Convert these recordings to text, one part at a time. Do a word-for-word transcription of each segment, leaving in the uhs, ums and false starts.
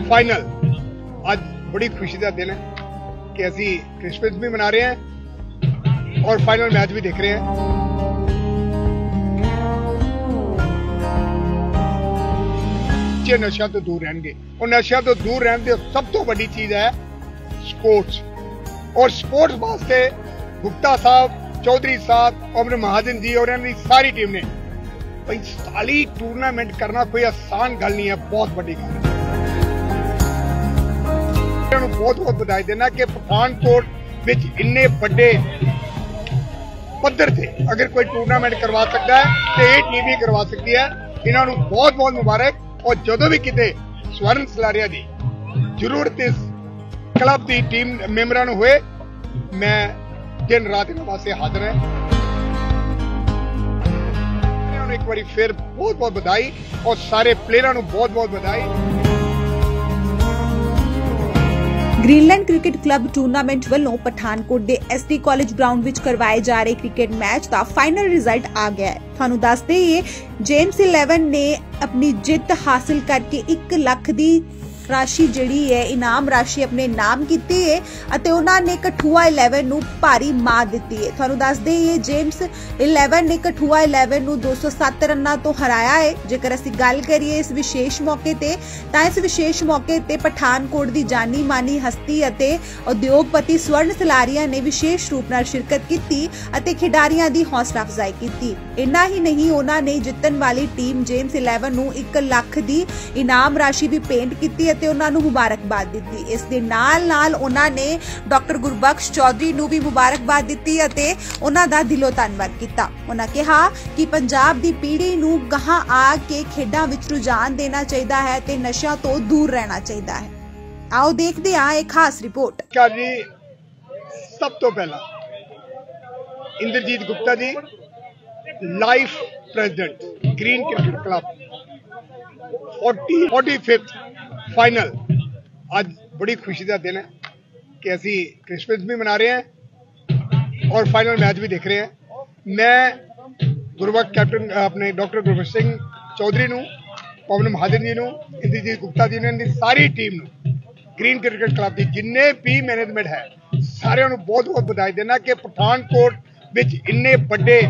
Final आज बड़ी खुशी का दिन है कि असी क्रिसमस भी मना रहे हैं और फाइनल मैच भी देख रहे हैं। बच्चे नशा तो दूर रहेंगे और नशा तो दूर रहने की सब तो बड़ी चीज है स्पोर्ट्स। और स्पोर्ट्स वास्ते गुप्ता साहब, चौधरी साहब, अमर महाजन जी और इनकी सारी टीम ने पैंतालीस टूर्नामेंट करना कोई आसान गल नहीं है, बहुत बड़ी गल है। बहुत बहुत बधाई देना कि पठानकोट विच इन्ने बड़े पद्धर से अगर कोई टूर्नामेंट करवा सकता है तो ये टीम भी करवा सकती है। इन्होंने बहुत बहुत मुबारक। और जो भी किते स्वर्ण सलारिया की जरूरत इस क्लब की टीम मेंबरां नूं हुए, मैं दिन रात इन्हां वास्ते हाजिर है। एक बार फिर बहुत बहुत बधाई और सारे प्लेयरां नूं बहुत बहुत बधाई। ग्रीनलैंड क्रिकेट क्लब टूर्नामेंट ਵੱਲੋਂ ਪਠਾਨਕੋਟ ਦੇ ਐਸਡੀ ਕਾਲਜ ਗਰਾਊਂਡ ਵਿੱਚ ਕਰਵਾਏ ਜਾ ਰਹੇ ਕ੍ਰਿਕਟ ਮੈਚ ਦਾ ਫਾਈਨਲ ਰਿਜ਼ਲਟ ਆ ਗਿਆ ਹੈ। ਤੁਹਾਨੂੰ ਦੱਸਦੇ ਇਹ ਜੇਮਸ ਇਲੈਵਨ ਨੇ ਆਪਣੀ ਜਿੱਤ ਹਾਸਲ ਕਰਕੇ ਇੱਕ ਲੱਖ ਦੀ ਰਾਸ਼ੀ ਜਿਹੜੀ ਹੈ ਇਨਾਮ ਰਾਸ਼ੀ ਆਪਣੇ ਨਾਮ ਕੀਤੀ ਹੈ ਅਤੇ ਉਹਨਾਂ ਨੇ ਕਠੂਆ ਇਲੈਵਨ ਨੂੰ ਭਾਰੀ ਮਾਤ ਦਿੱਤੀ ਹੈ। ਤੁਹਾਨੂੰ ਦੱਸਦੇ ਇਹ ਜੇਮਸ ਇਲੈਵਨ ਨੇ ਕਠੂਆ ਇਲੈਵਨ ਨੂੰ ਦੋ ਸੌ ਸੱਤ ਰਨਾਂ ਤੋਂ ਹਰਾਇਆ ਹੈ। ਜੇਕਰ ਅਸੀਂ ਗੱਲ ਕਰੀਏ ਇਸ ਵਿਸ਼ੇਸ਼ ਮੌਕੇ ਤੇ ਤਾਂ ਇਸ ਵਿਸ਼ੇਸ਼ ਮੌਕੇ ਤੇ ਪਠਾਨਕੋਟ ਦੀ ਜਾਨੀ ਮਾਨੀ ਹਸਤੀ ਅਤੇ ਉਦਯੋਗਪਤੀ ਸਵਰਨ ਸਲਾਰੀਆ ਨੇ ਵਿਸ਼ੇਸ਼ ਰੂਪ ਨਾਲ ਸ਼ਿਰਕਤ ਕੀਤੀ ਅਤੇ ਖਿਡਾਰੀਆਂ ਦੀ ਹੌਸਲਾ ਅਫਜ਼ਾਈ ਕੀਤੀ। ਇੰਨਾ ਹੀ ਨਹੀਂ, ਉਹਨਾਂ ਨੇ ਜਿੱਤਣ ਵਾਲੀ ਟੀਮ ਜੇਮਸ ਇਲੈਵਨ ਨੂੰ ਇੱਕ ਲੱਖ ਦੀ ਇਨਾਮ ਰਾਸ਼ੀ ਵੀ ਪੇਂਟ ਕੀਤੀ ਤੇ ਉਹਨਾਂ ਨੂੰ ਮੁਬਾਰਕਬਾਦ ਦਿੱਤੀ। ਇਸ ਦੇ ਨਾਲ ਨਾਲ ਉਹਨਾਂ ਨੇ ਡਾਕਟਰ ਗੁਰਬਖਸ਼ ਚੌਧਰੀ ਨੂੰ ਵੀ ਮੁਬਾਰਕਬਾਦ ਦਿੱਤੀ ਅਤੇ ਉਹਨਾਂ ਦਾ ਦਿਲੋਂ ਧੰਨਵਾਦ ਕੀਤਾ। ਉਹਨਾਂ ਕਿਹਾ ਕਿ ਪੰਜਾਬ ਦੀ ਪੀੜ੍ਹੀ ਨੂੰ ਗਾਹਾਂ ਆ ਕੇ ਖੇਡਾਂ ਵਿੱਚ ਰੁਝਾਨ ਦੇਣਾ ਚਾਹੀਦਾ ਹੈ ਤੇ ਨਸ਼ਿਆਂ ਤੋਂ ਦੂਰ ਰਹਿਣਾ ਚਾਹੀਦਾ ਹੈ। ਆਓ ਦੇਖਦੇ ਹਾਂ ਇੱਕ ਖਾਸ ਰਿਪੋਰਟ। ਜੀ ਸਭ ਤੋਂ ਪਹਿਲਾਂ Inderjit Gupta ji, life president Green Cricket Club पैंतालीसवें फाइनल आज बड़ी खुशी का दिन है कि असी क्रिसमस भी मना रहे हैं और फाइनल मैच भी देख रहे हैं। मैं गुरबख्श कैप्टन अपने डॉक्टर गुरबख्श सिंह चौधरी नूं, पवन महाजन जी नूं, इंद्रजीत गुप्ता जी ने इनकी सारी टीम नूं, ग्रीन क्रिकेट क्लब की जिन्ने भी मैनेजमेंट है सारिਆਂ ਨੂੰ बहुत बहुत बधाई देना कि पठानकोट विच इन्ने बड़े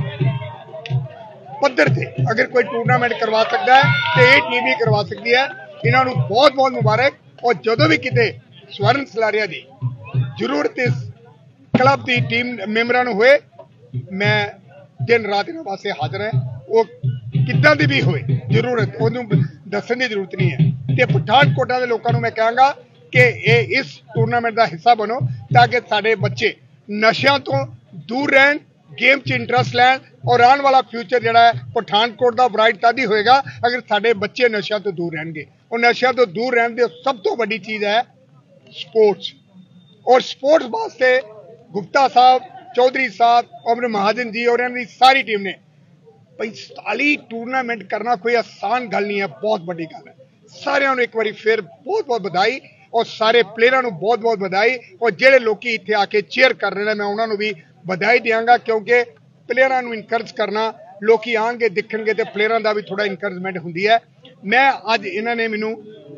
पद्धर से अगर कोई टूर्नामेंट करवा सकता है तो ये टीम भी करवा सकती है। इन्होंने बहुत बहुत मुबारक। और जो भी किते स्वर्ण सलारिया की जरूरत इस क्लब की टीम मेंबरां नूं हुए, मैं दिन रात इन्हां वास्ते हाजिर है। वो किद्दां दी भी होए जरूरत उन्होंने दस्सण की जरूरत नहीं है। तो पठानकोटा के लोगों को मैं कहांगा कि ये इस टूर्नामेंट का हिस्सा बनो ताकि साडे बच्चे नशियां तो दूर रहन, गेम च इंटरस्ट लैन और आने वाला फ्यूचर जिहड़ा है पठानकोट का ब्राइट तद ही होएगा अगर साडे बच्चे नशियां तो दूर रहेंगे। और नशियां तो दूर रहने की सब तो बड़ी चीज है स्पोर्ट्स। और स्पोर्ट्स वास्ते गुप्ता साहब, चौधरी साहब, अमर महाजन जी और इनकी सारी टीम ने पैंतालीस टूर्नामेंट करना कोई आसान गल नहीं है, बहुत बड़ी गल है। सारिਆਂ ਨੂੰ एक बार फिर बहुत बहुत बधाई और सारे प्लेयरां ਨੂੰ बहुत बहुत बधाई। और ਜਿਹੜੇ ਲੋਕੀ ਇੱਥੇ ਆ ਕੇ ਚੇਅਰ कर रहे हैं मैं उन्होंने भी बधाई देंगा क्योंकि प्लेयरां नूं इनकरेज करना, लोकी आएंगे दिखेंगे तो प्लेयरां दा भी थोड़ा इनकरेजमेंट हुंदी है। मैं अज इन्होंने मैनू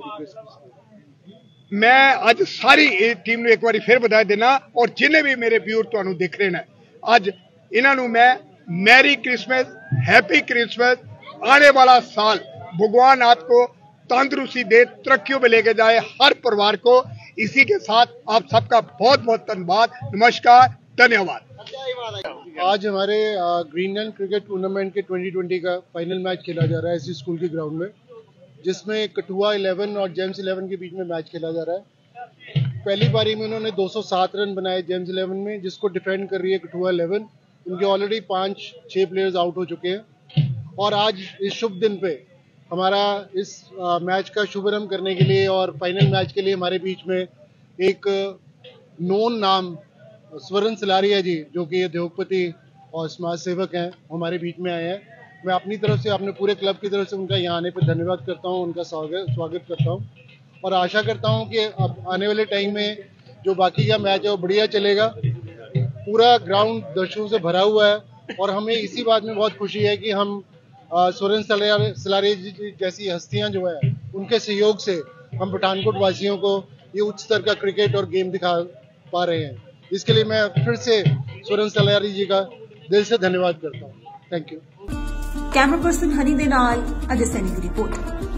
मैं अज सारी टीम नूं एक बार फिर बधाई देना। और जिन्हें भी मेरे व्यूअर तुहानूं देख रहे हैं अज इन्हों मैं मैरी क्रिसमस, हैप्पी क्रिसमस। आने वाला साल भगवान आपको तंदुरुस्ती दे, तरक्कियों में लेके जाए हर परिवार को। इसी के साथ आप सबका बहुत बहुत धन्यवाद, नमस्कार, धन्यवाद। आज हमारे ग्रीनलैंड क्रिकेट टूर्नामेंट के ट्वेंटी ट्वेंटी का फाइनल मैच खेला जा रहा है इसी स्कूल के ग्राउंड में, जिसमें कठुआ इलेवन और जेम्स इलेवन के बीच में मैच खेला जा रहा है। पहली पारी में उन्होंने दो सौ सात रन बनाए जेम्स इलेवन में, जिसको डिफेंड कर रही है कठुआ इलेवन। उनके ऑलरेडी पाँच छः प्लेयर्स आउट हो चुके हैं। और आज इस शुभ दिन पे हमारा इस आ, मैच का शुभारंभ करने के लिए और फाइनल मैच के लिए हमारे बीच में एक नोन नाम स्वर्ण सलारिया जी, जो कि उद्योगपति और समाज सेवक हैं, हमारे बीच में आए हैं। मैं अपनी तरफ से, अपने पूरे क्लब की तरफ से उनका यहाँ आने पर धन्यवाद करता हूँ, उनका स्वागत स्वागत करता हूँ और आशा करता हूँ कि अब आने वाले टाइम में जो बाकी का मैच है वो बढ़िया चलेगा। पूरा ग्राउंड दर्शकों से भरा हुआ है और हमें इसी बात में बहुत खुशी है कि हम स्वर्ण सलारिया जी जैसी हस्तियाँ जो है उनके सहयोग से हम पठानकोट वासियों को ये उच्च स्तर का क्रिकेट और गेम दिखा पा रहे हैं। इसके लिए मैं फिर से सुरन सलारी जी का दिल से धन्यवाद करता हूँ। Thank you. Camera person Honey दे नाल अजय सैनी की रिपोर्ट।